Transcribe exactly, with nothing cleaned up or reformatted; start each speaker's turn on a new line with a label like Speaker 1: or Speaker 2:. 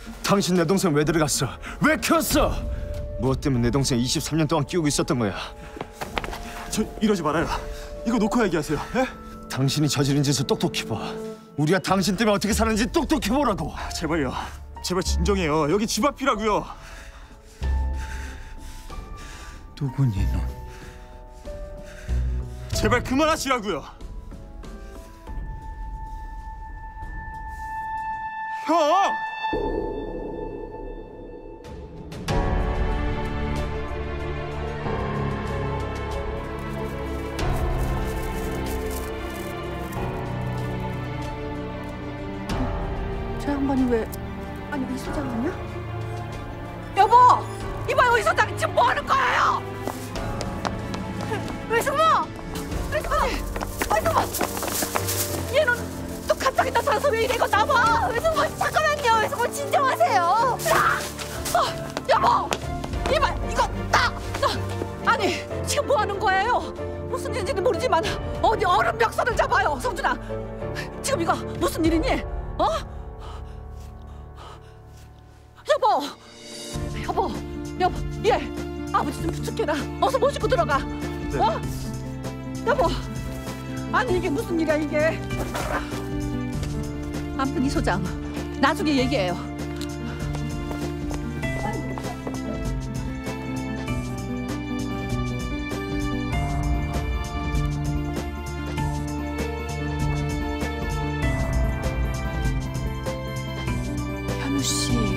Speaker 1: 당신 내 동생 왜 들어갔어? 왜 키웠어? 무엇 때문에 내 동생 이십삼 년 동안 끼우고 있었던 거야?
Speaker 2: 저 이러지 말아요. 이거 놓고 얘기하세요. 예?
Speaker 1: 당신이 저지른 짓을 똑똑히 봐. 우리가 당신 때문에 어떻게 사는지 똑똑히 보라고.
Speaker 2: 제발요. 제발 진정해요. 여기 집 앞이라고요.
Speaker 1: 누구니 넌?
Speaker 2: 제발 그만하시라고요. 형!
Speaker 3: 저 양반이 왜... 아니 이 소장 아니야? 여보! 이봐요, 이 소장 지금 뭐 하는 거예요? 왜 숨어? 왜 숨어? 왜 숨어? 얘는 또 갑자기 나타나서 왜 이래? 이거 나봐! 왜 숨어? 잠깐만요, 왜 숨어? 진정하세요. 어, 여보! 이봐, 이거 딱! 어, 아니 지금 뭐 하는 거예요? 무슨 일인지는 모르지만 어디 얼음 멱살을 잡아요. 성준아, 지금 이거 무슨 일이니? 어? 여보! 여보! 여보! 얘! 아버지 좀 부축해라. 어서 모시고 들어가.
Speaker 2: 네.
Speaker 3: 어? 여보! 아니 이게 무슨 일이야 이게. 아무튼 이 소장 나중에 얘기해요. 현우 씨.